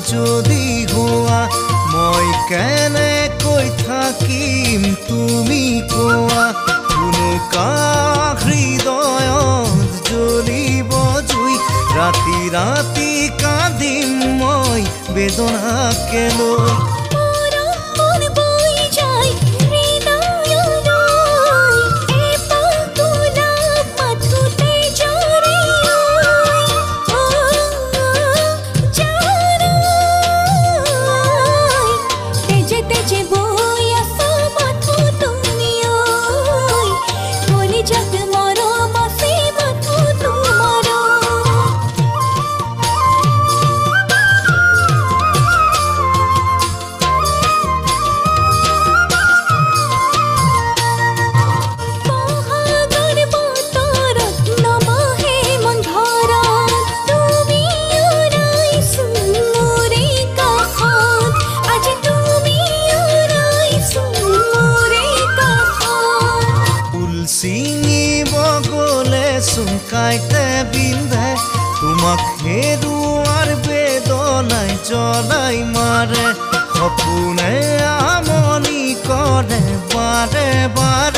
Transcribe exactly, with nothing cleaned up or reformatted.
যদি হোৱা মই কেনেকৈ থাকিম তুমি কোৱা কোনোকা হৃদয়ত জ্বলিব জুই ৰাতি ৰাতি কান্দিম মই বেদনাকে লৈ কাইতে বিন্ধে তোমাক হেৰুৱাৰ বেদনাই জ্বলাই মাৰে সপোনে আমনি কৰে বাৰে বাৰে